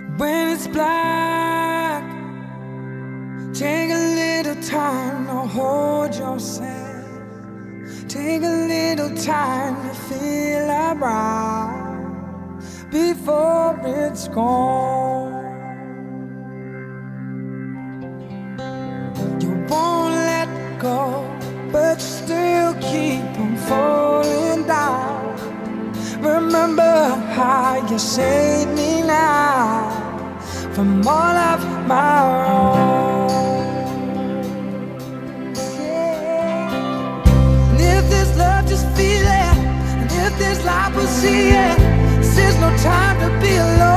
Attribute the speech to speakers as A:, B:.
A: When it's black, take a little time to hold yourself. Take a little time to feel around before it's gone. You won't let go, but you still keep on falling down. Remember how you saved me now from all of my wrong. Yeah. And if there's love, just feel it. And if there's life, we'll see it. This is no time to be alone.